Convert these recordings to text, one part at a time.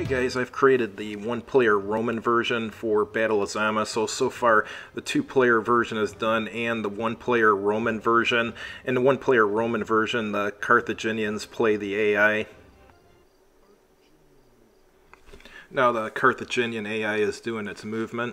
Alright guys, I've created the one-player Roman version for Battle of Zama. So far the two-player version is done and the one-player Roman version. In the one-player Roman version, the Carthaginians play the AI. Now the Carthaginian AI is doing its movement.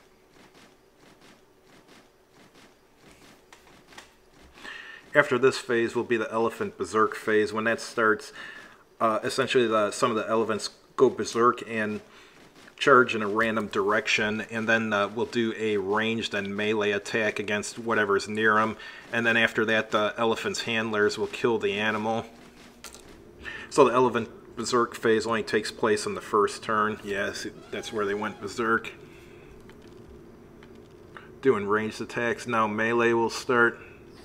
After this phase will be the Elephant Berserk phase. When that starts, essentially some of the elephants go berserk and charge in a random direction, and then we'll do a ranged and melee attack against whatever's near them, and then after that the elephant's handlers will kill the animal. So the Elephant Berserk phase only takes place on the first turn. Yes, that's where they went berserk. Doing ranged attacks. Now melee will start.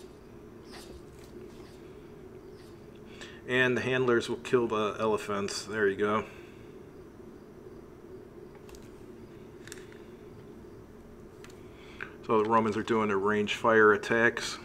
And the handlers will kill the elephants. There you go. So the Romans are doing their range fire attacks.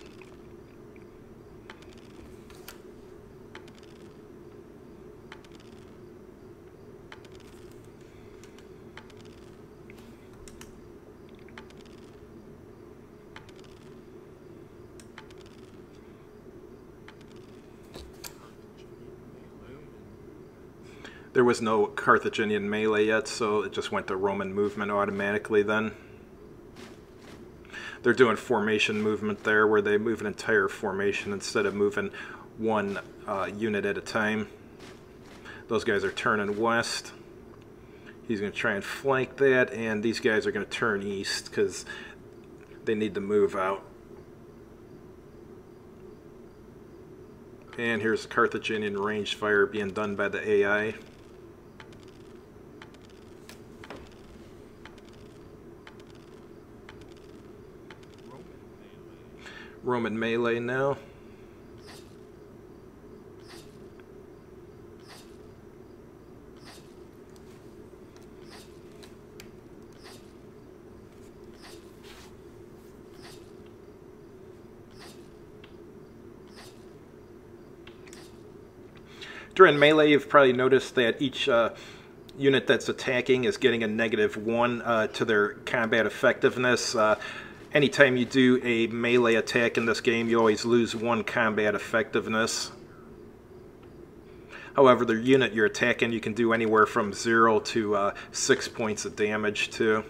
There was no Carthaginian melee yet, so it just went to Roman movement automatically then. They're doing formation movement there, where they move an entire formation instead of moving one unit at a time. Those guys are turning west. He's going to try and flank that, and these guys are going to turn east because they need to move out. And here's the Carthaginian ranged fire being done by the AI. Roman melee now. During melee, you've probably noticed that each unit that's attacking is getting a -1 to their combat effectiveness. Anytime you do a melee attack in this game, you always lose 1 combat effectiveness. However, the unit you're attacking, you can do anywhere from 0 to 6 points of damage to.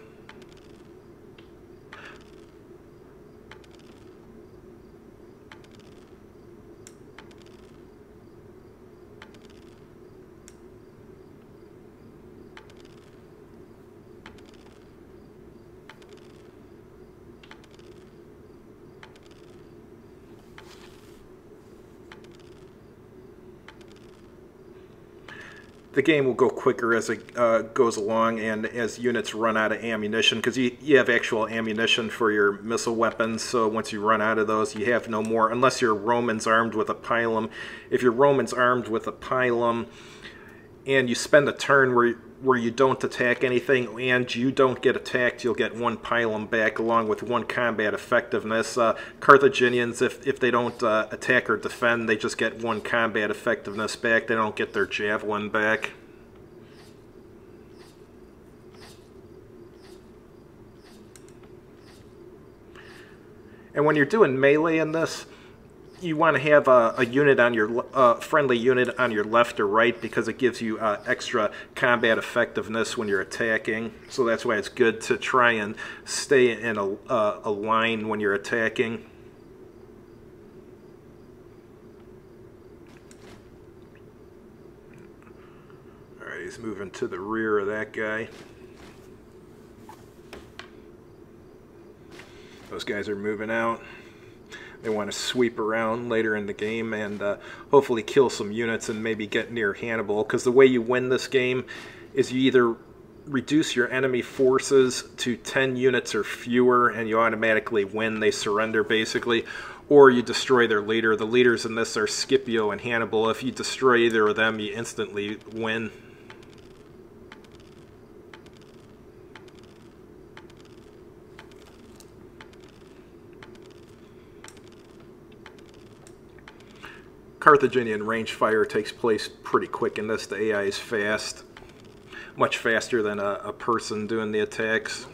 The game will go quicker as it goes along and as units run out of ammunition, because you have actual ammunition for your missile weapons, so once you run out of those you have no more, unless you're Romans armed with a pilum. If you're Romans armed with a pilum and you spend a turn where you don't attack anything and you don't get attacked, you'll get 1 pilum back along with 1 combat effectiveness. Carthaginians, if they don't attack or defend, they just get 1 combat effectiveness back. They don't get their javelin back. And when you're doing melee in this, you want to have a unit on your friendly unit on your left or right, because it gives you extra combat effectiveness when you're attacking. So that's why it's good to try and stay in a line when you're attacking. Alright, he's moving to the rear of that guy. Those guys are moving out. They want to sweep around later in the game and hopefully kill some units and maybe get near Hannibal, because the way you win this game is you either reduce your enemy forces to 10 units or fewer and you automatically win, they surrender basically, or you destroy their leader. The leaders in this are Scipio and Hannibal. If you destroy either of them, you instantly win. Carthaginian range fire takes place pretty quick in this. The AI is fast. much faster than a person doing the attacks.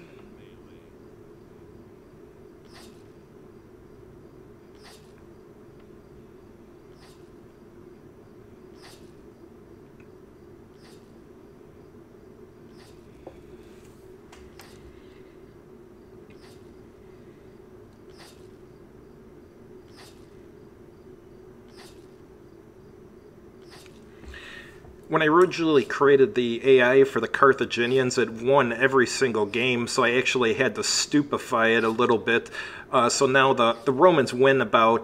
When I originally created the AI for the Carthaginians, it won every single game, so I actually had to stupefy it a little bit. So now the Romans win about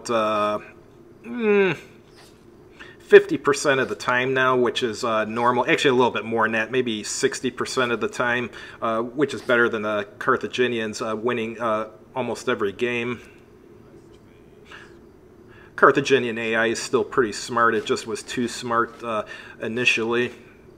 50% of the time now, which is normal. Actually, a little bit more than that, maybe 60% of the time, which is better than the Carthaginians winning almost every game. Carthaginian AI is still pretty smart. It just was too smart initially.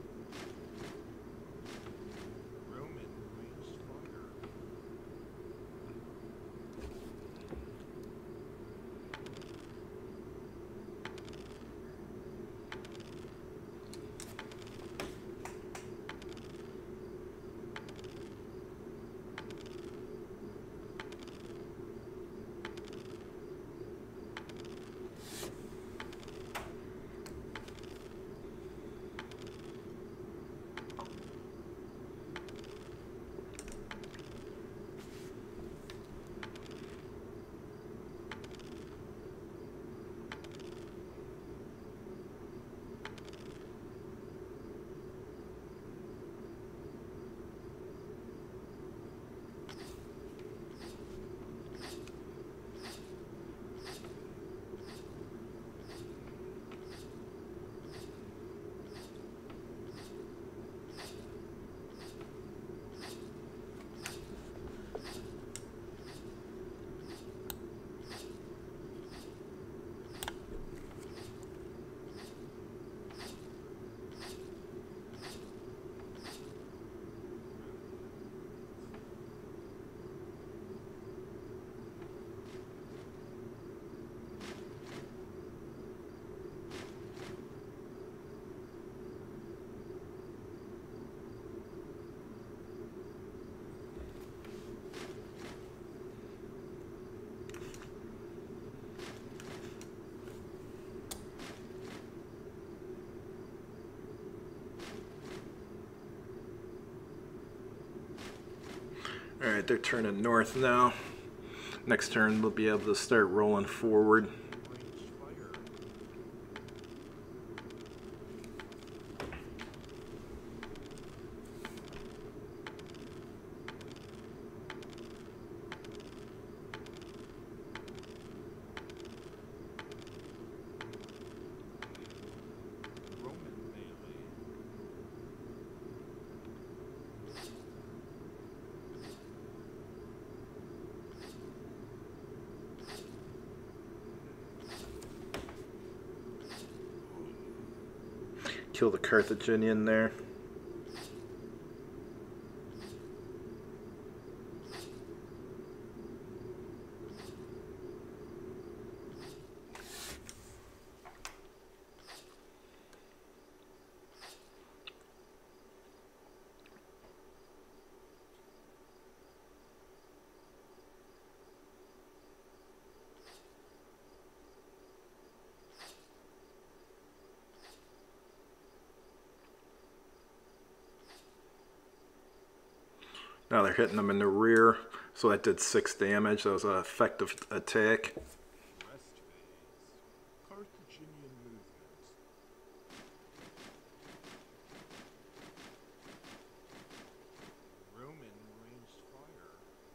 Alright, they're turning north now. Next turn we'll be able to start rolling forward. Kill the Carthaginian there. Now they're hitting them in the rear, so that did 6 damage. That was an effective attack. Carthaginian movement. Roman ranged fire.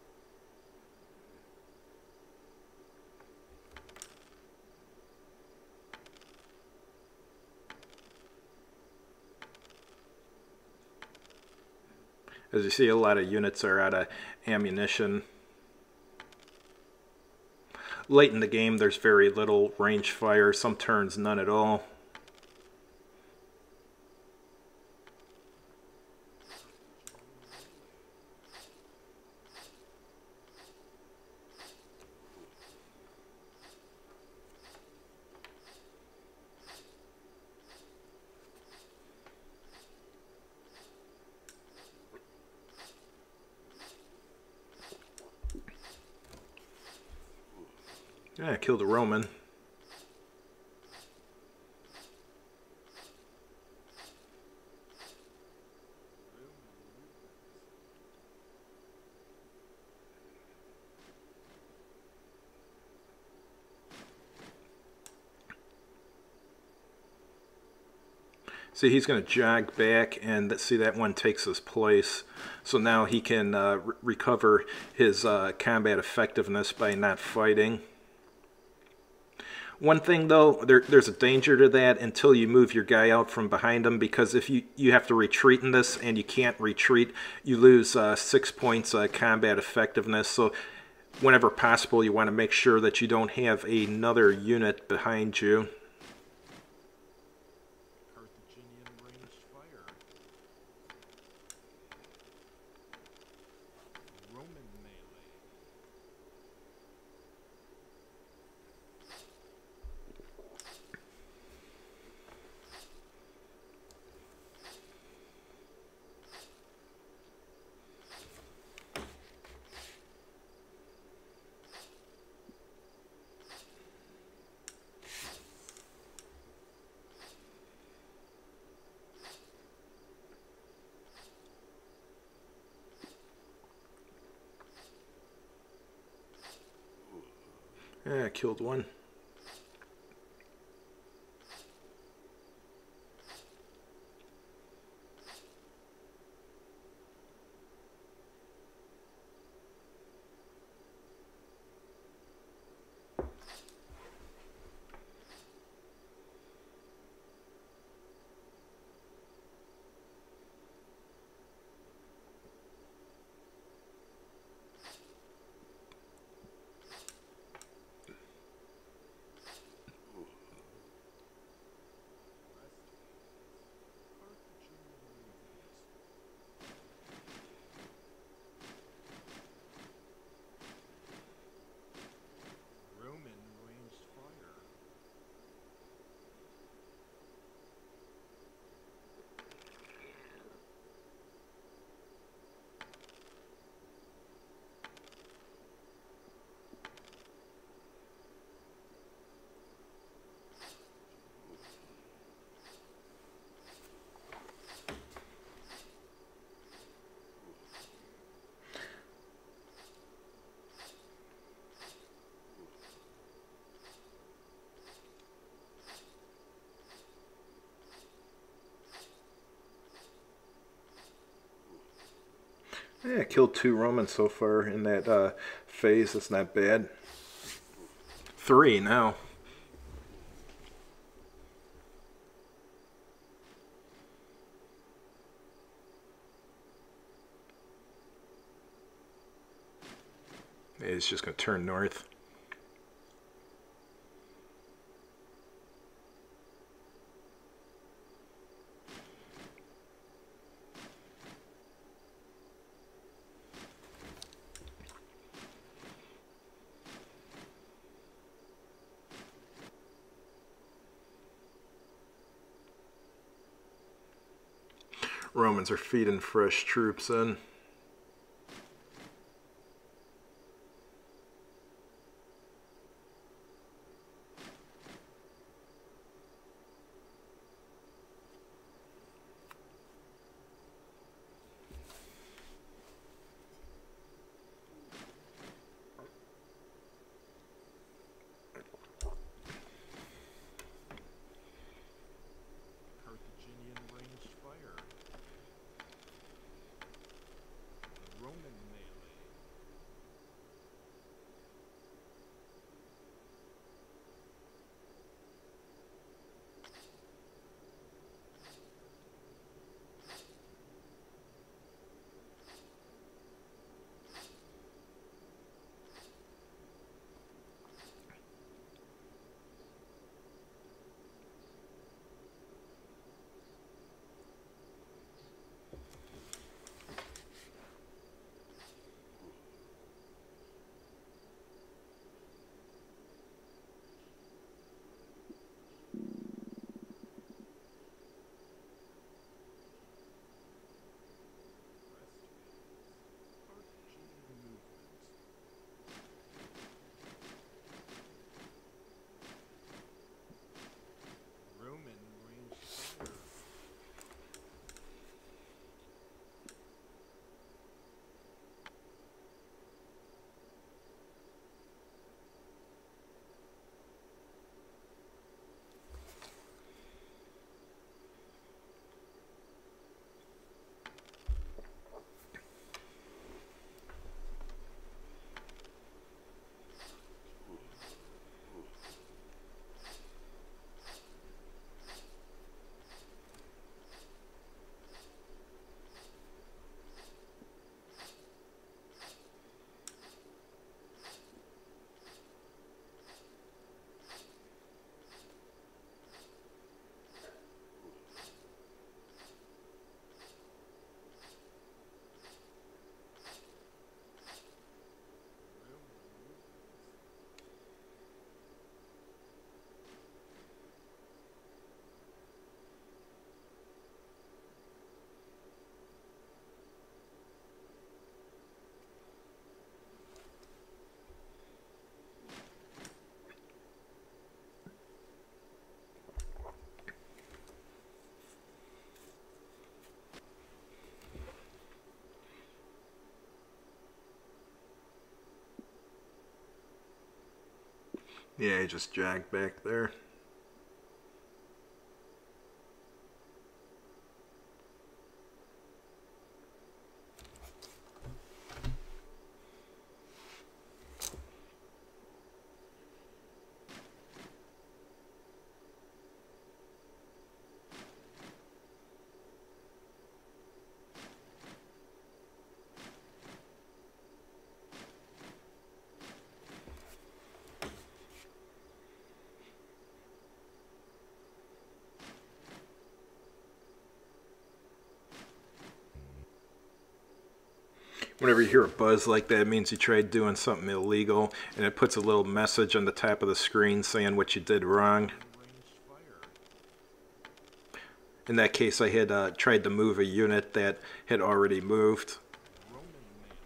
As you see, a lot of units are out of ammunition. Late in the game, there's very little range fire, some turns none at all. Yeah, killed a Roman. See, he's going to jog back, and see that one takes his place. So now he can recover his combat effectiveness by not fighting. One thing though, there's a danger to that until you move your guy out from behind him, because if you have to retreat in this and you can't retreat, you lose 6 points combat effectiveness. So whenever possible, you want to make sure that you don't have another unit behind you. Carthaginian ranged fire. Roman melee. Yeah, killed one. Carthaginian movement. Roman ranged fire. Yeah, killed 2 Romans so far in that phase. That's not bad. 3 now. It's just going to turn north. Romans are feeding fresh troops in. Carthaginian ranged fire. Yeah, he just jogged back there. Whenever you hear a buzz like that, it means you tried doing something illegal, and it puts a little message on the top of the screen saying what you did wrong. Ranged fire. In that case, I had tried to move a unit that had already moved. Roman melee.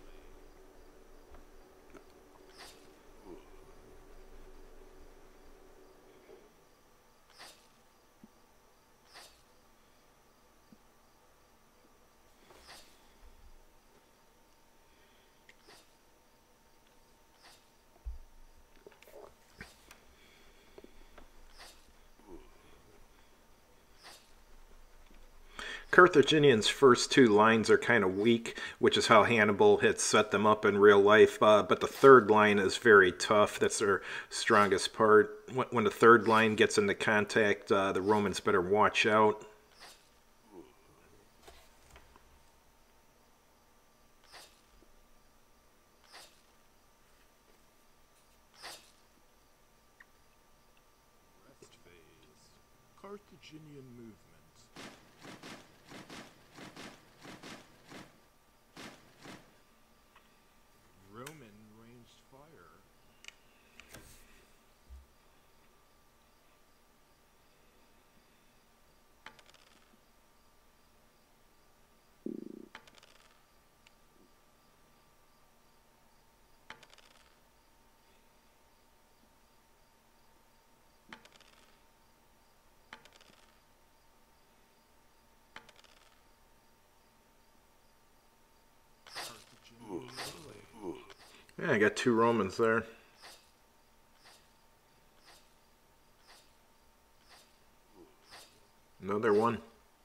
Carthaginian's first two lines are kind of weak, which is how Hannibal had set them up in real life. But the third line is very tough. That's their strongest part. When the third line gets into contact, the Romans better watch out. Rest phase. Carthaginian movement. Roman ranged fire. Carthaginian melee. Yeah, I got two Romans there. Another one.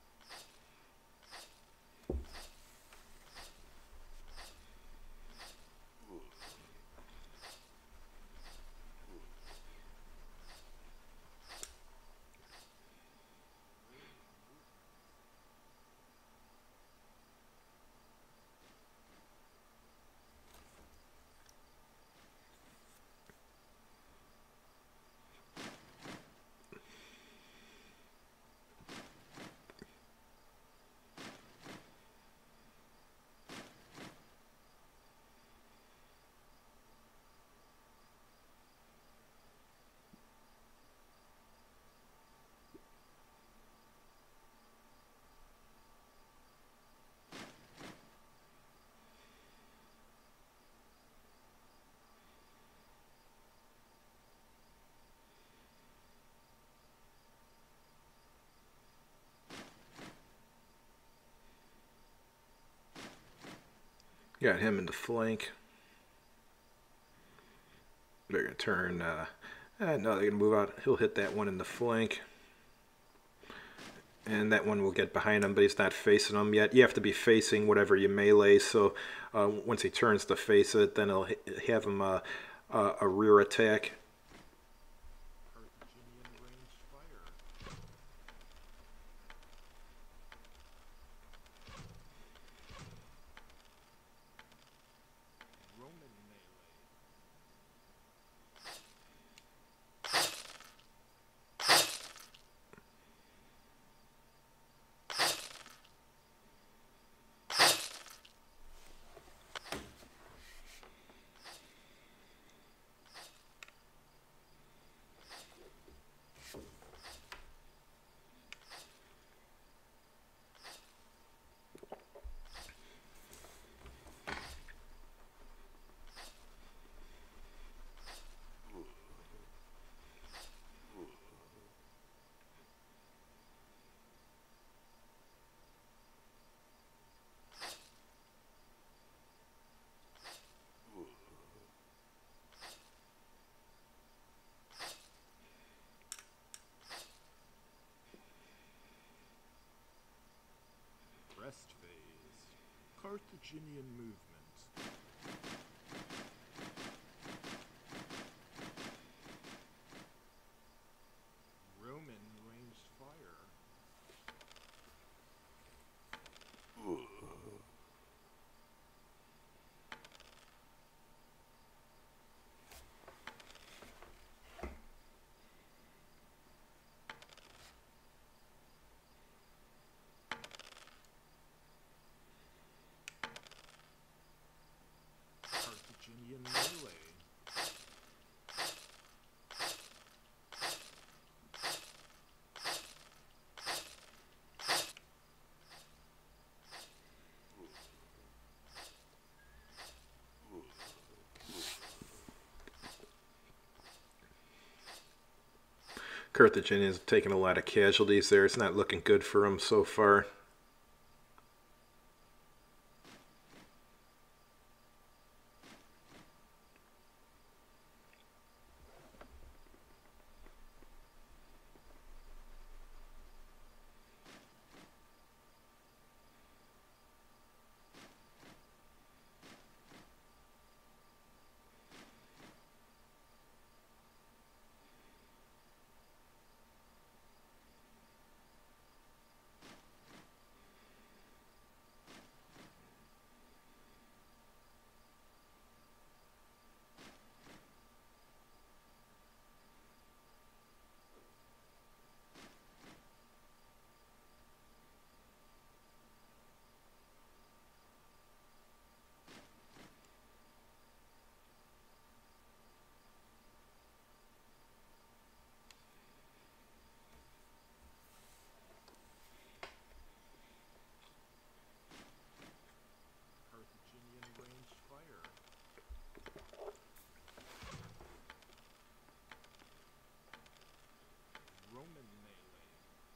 Got him in the flank. They're going to turn. No, they're going to move out. He'll hit that one in the flank. And that one will get behind him, but he's not facing him yet. You have to be facing whatever you melee, so once he turns to face it, then he'll have him a rear attack. Carthaginian ranged fire. Roman melee. Rest phase. Carthaginian movement. Roman ranged fire. Carthaginian melee. Carthaginian's taking a lot of casualties there. It's not looking good for him so far. Carthaginian ranged fire. Roman melee.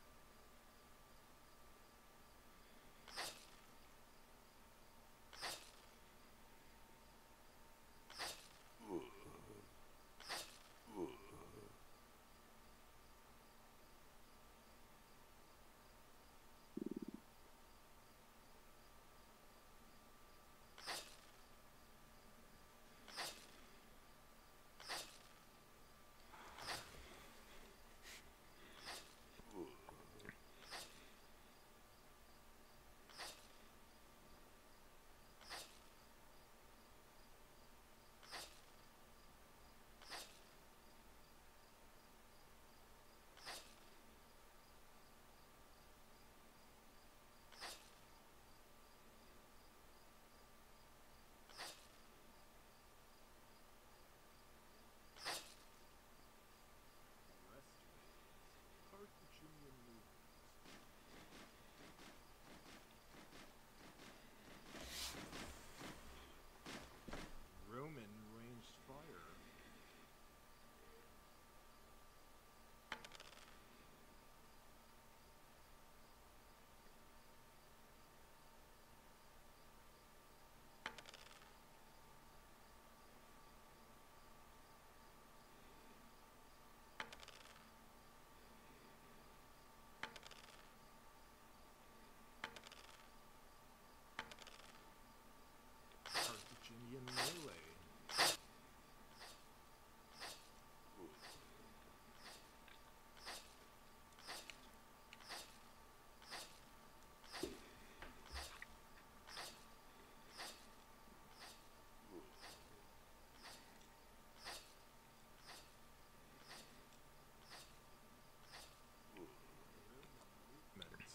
Rest phase. Carthaginian movement. Roman ranged fire. Carthaginian melee. Movement.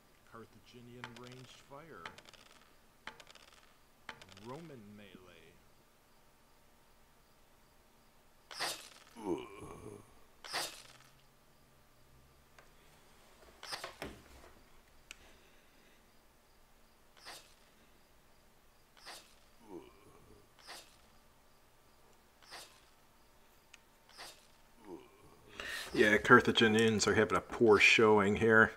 Carthaginian ranged fire. Roman melee. Yeah, Carthaginians are having a poor showing here.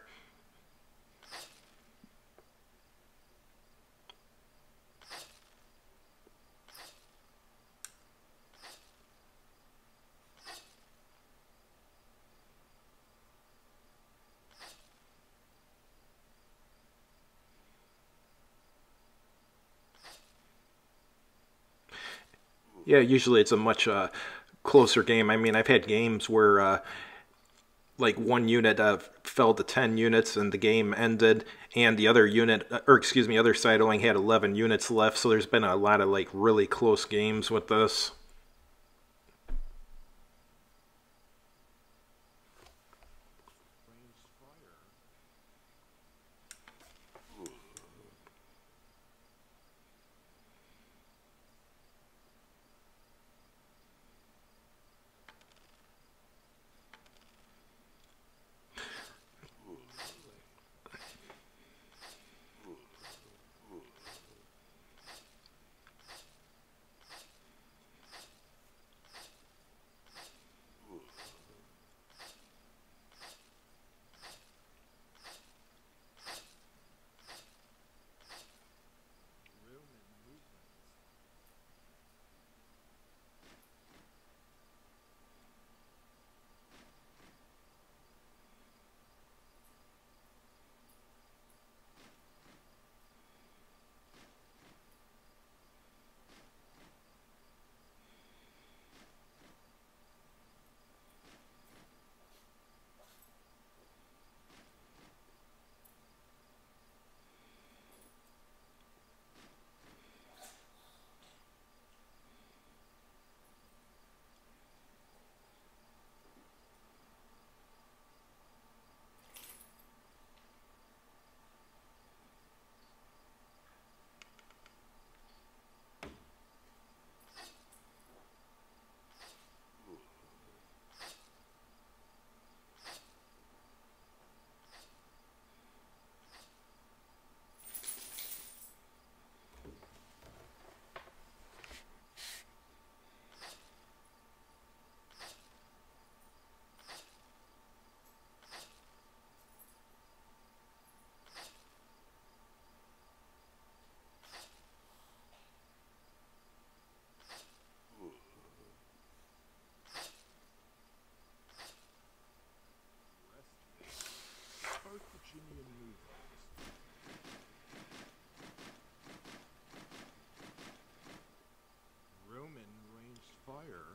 Yeah, usually it's a much closer game. I mean, I've had games where like one unit fell to 10 units and the game ended, and the other unit, or excuse me, other side only had 11 units left. So there's been a lot of like really close games with this. Ranged fire. Roman movement. Carthaginian movement. Roman ranged fire.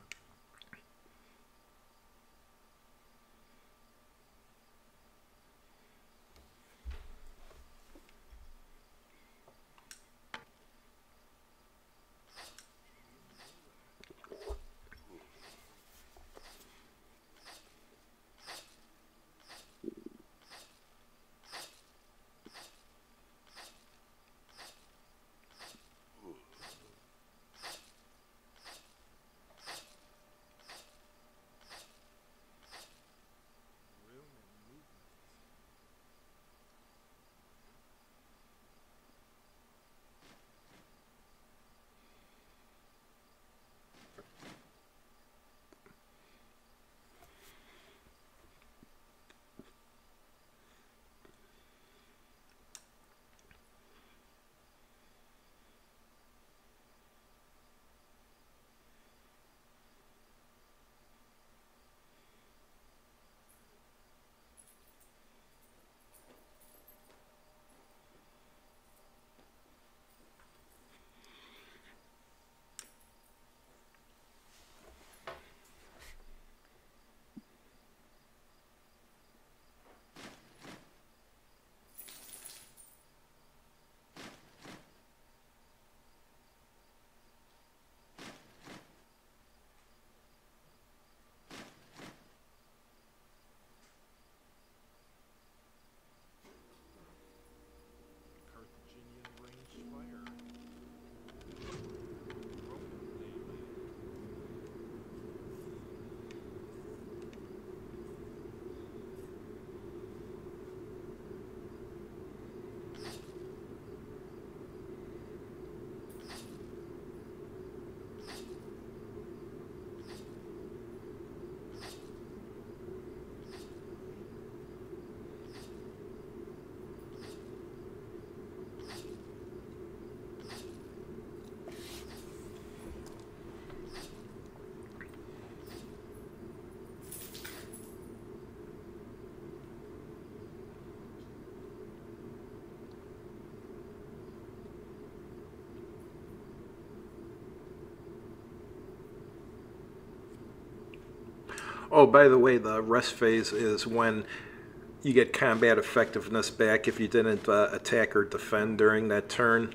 Oh, by the way, the rest phase is when you get combat effectiveness back if you didn't attack or defend during that turn.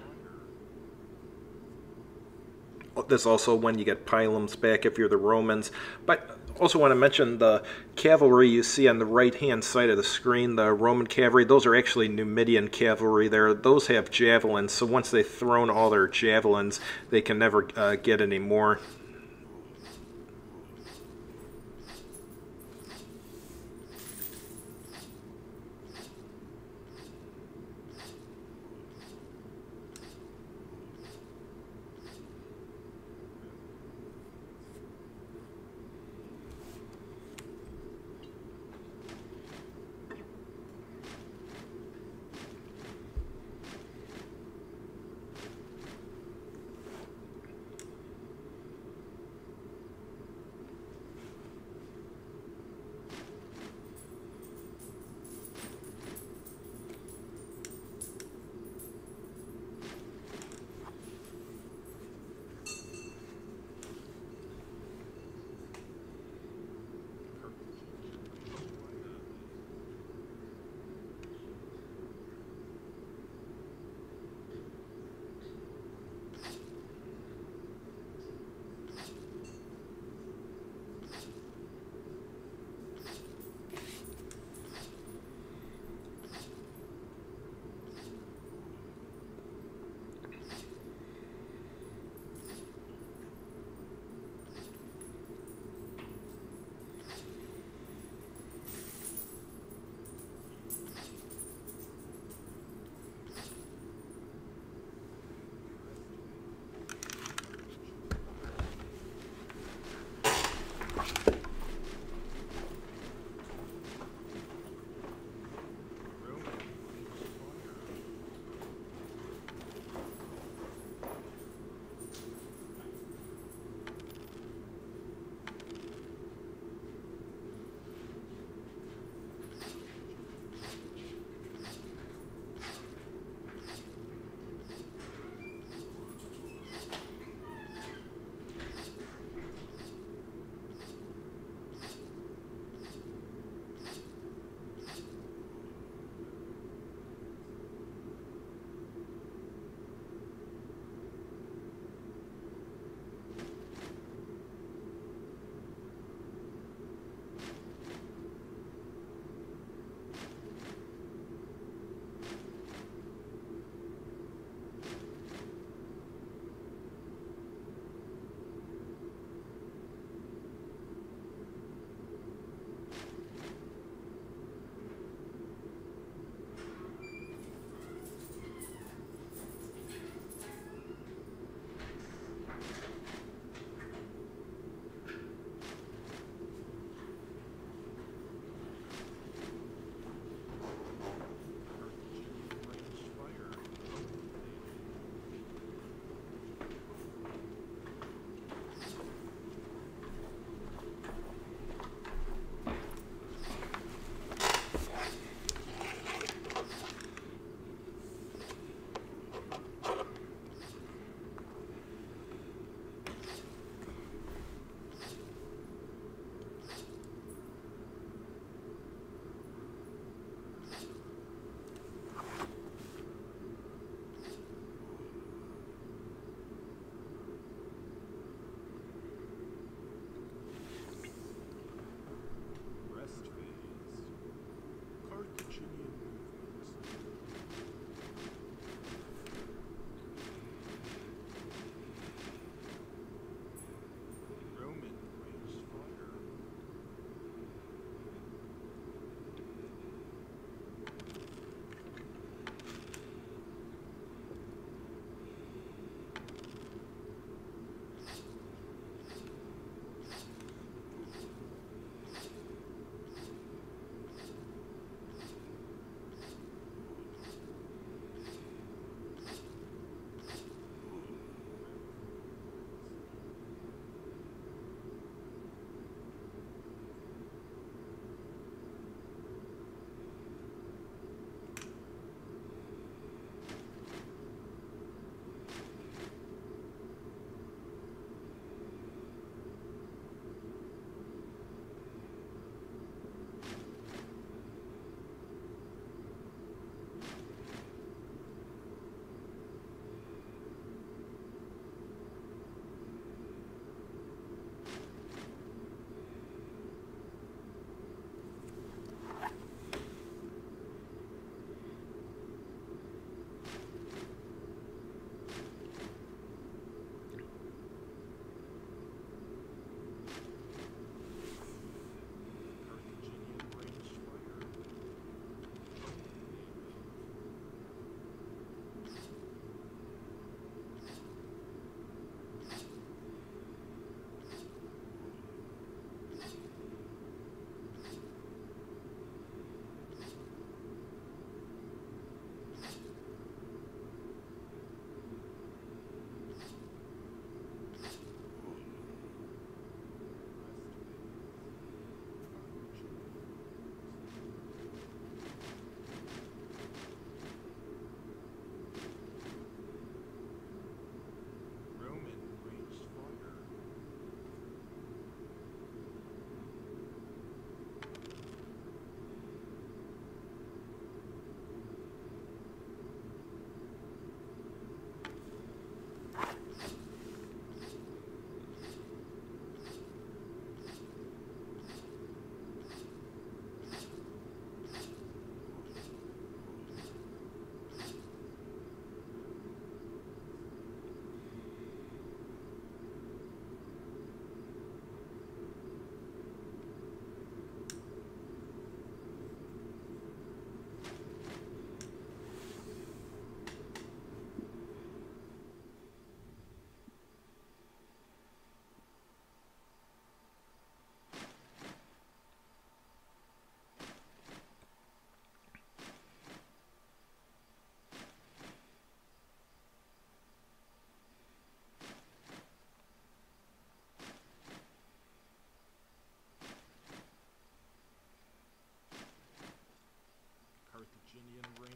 There's also when you get pylums back if you're the Romans. But also want to mention the cavalry you see on the right-hand side of the screen, the Roman cavalry, those are actually Numidian cavalry there. Those have javelins, so once they've thrown all their javelins, they can never get any more.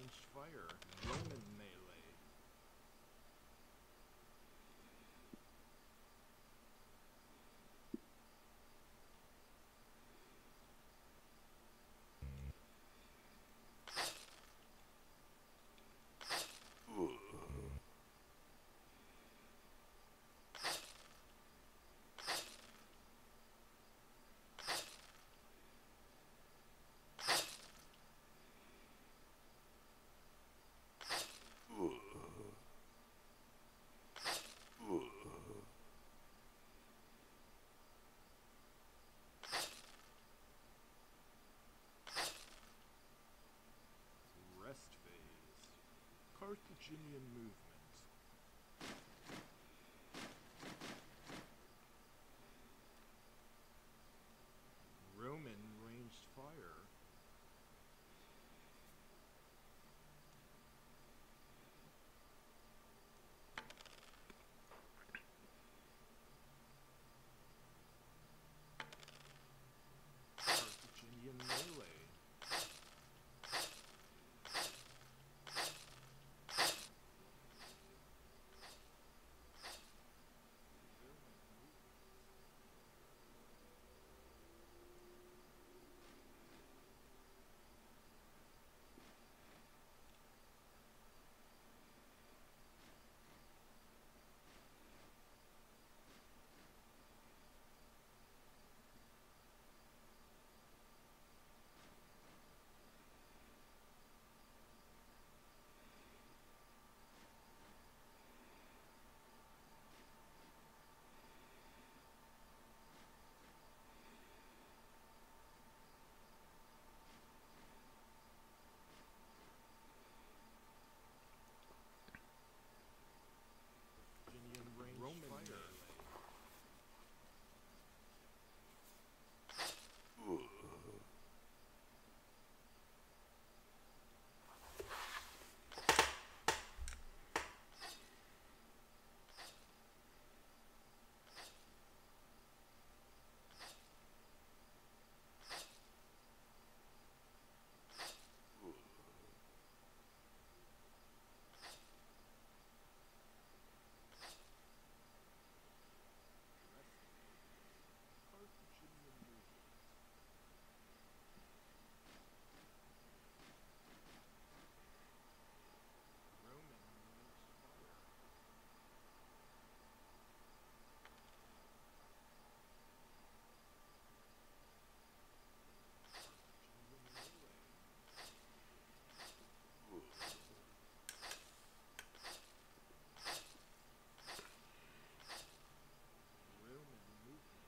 ranged fire. Roman melee. Rest phase. Carthaginian movement. Roman ranged fire. Carthaginian melee. Carthaginian ranged Roman fire. Carthaginian movement. Roman ranged fire. Carthaginian melee. Roman movement.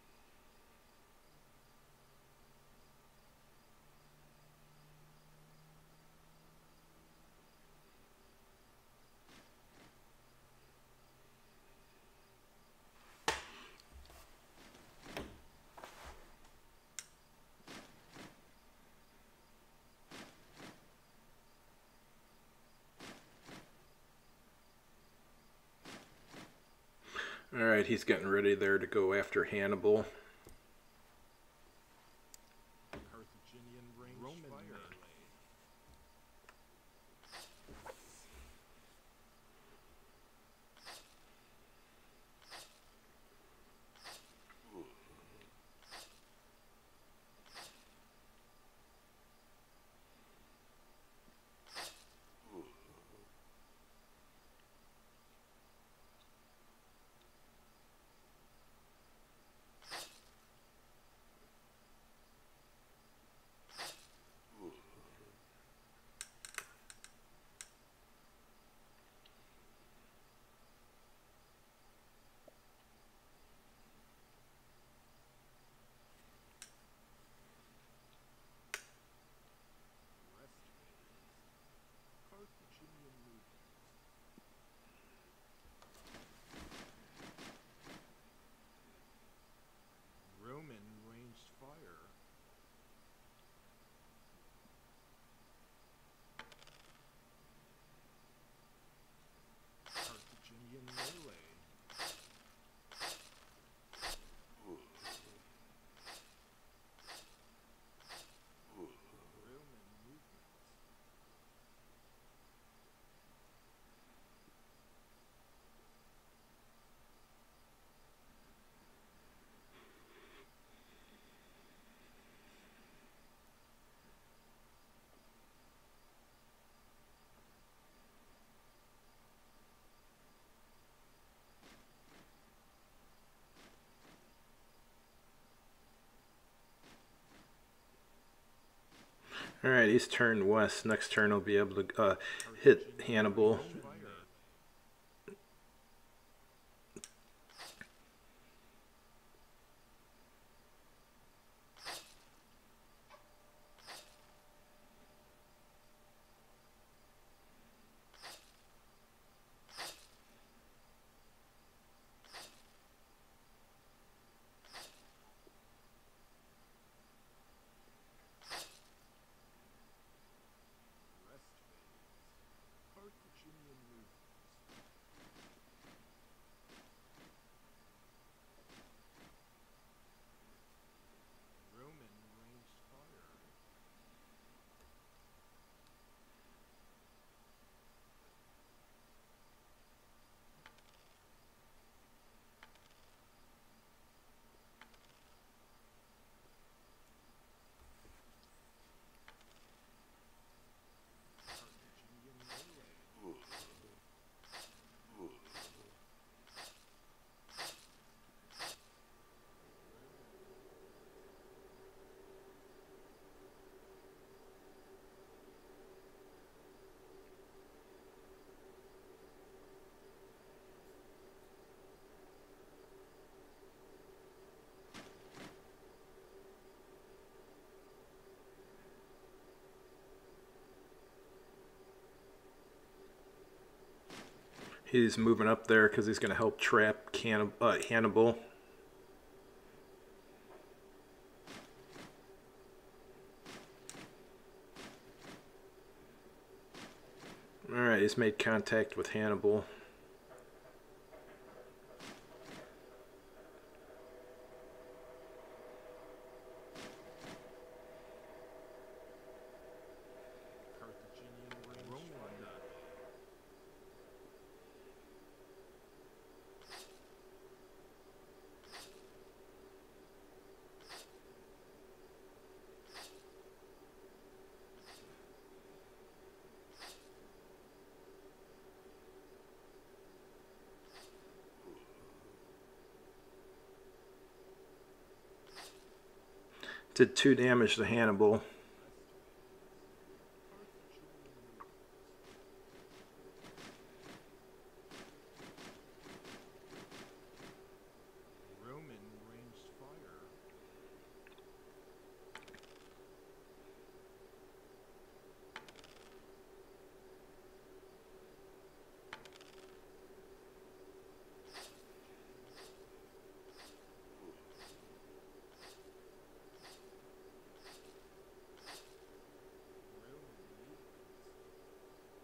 Alright, he's getting ready there to go after Hannibal. Carthaginian ranged Roman fire. Melee. Alright, he's turned west. Next turn he'll be able to hit Hannibal. Rest phase. Carthaginian movements. Roman ranged fire. Carthaginian melee. He's moving up there because he's going to help trap Hannibal. Alright, he's made contact with Hannibal. Carthaginian ranged fire. Did 2 damage to Hannibal. Roman ranged fire. Roman movements.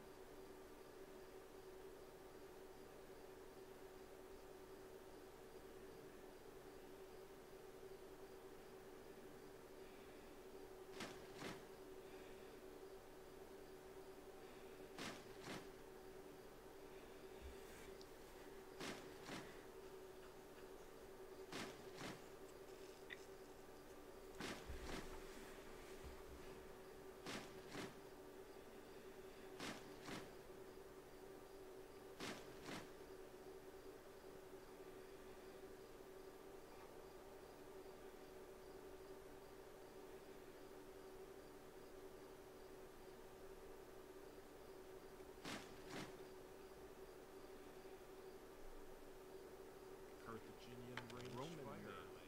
Carthaginian ranged Roman fire. Melee.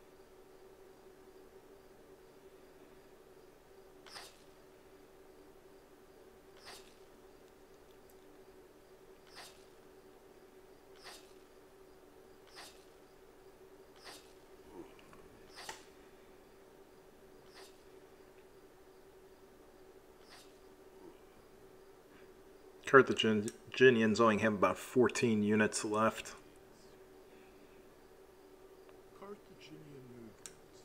Carthaginians only have about 14 units left. Carthaginian movements.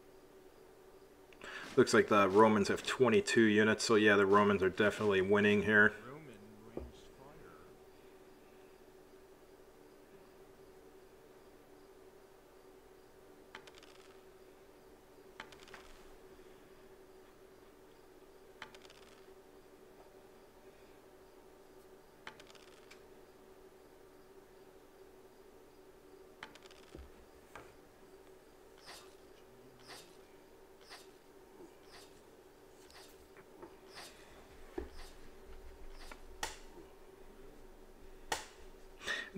Looks like the Romans have 22 units, so yeah, the Romans are definitely winning here. Roman ranged fire. Carthaginian melee.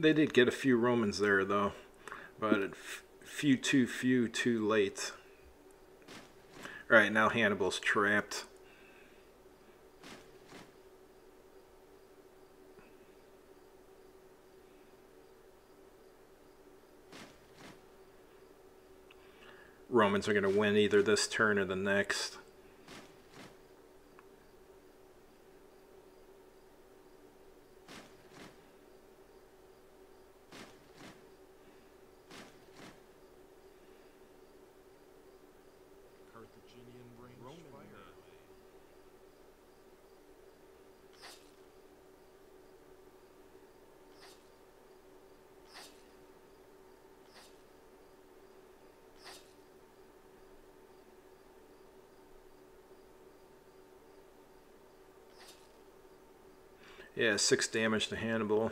They did get a few Romans there, though, but few too late. Alright, now Hannibal's trapped. Romans are going to win either this turn or the next. Carthaginian range Roman fire. Yeah, 6 damage to Hannibal.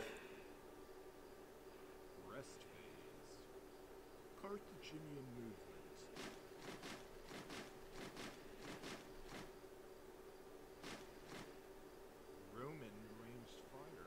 Rest phase. Carthaginian movement. Roman ranged fire.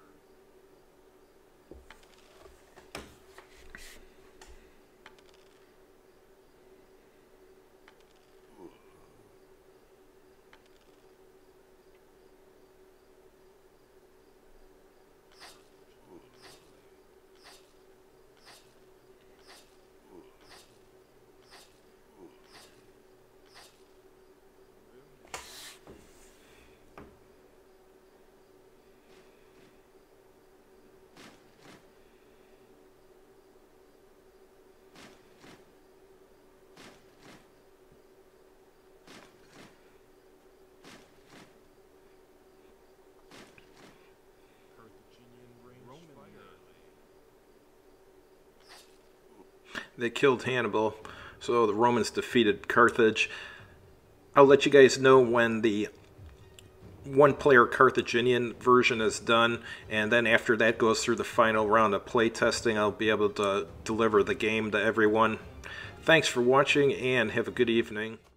They killed Hannibal, so the Romans defeated Carthage. I'll let you guys know when the one-player Carthaginian version is done, and then after that goes through the final round of playtesting, I'll be able to deliver the game to everyone. Thanks for watching, and have a good evening.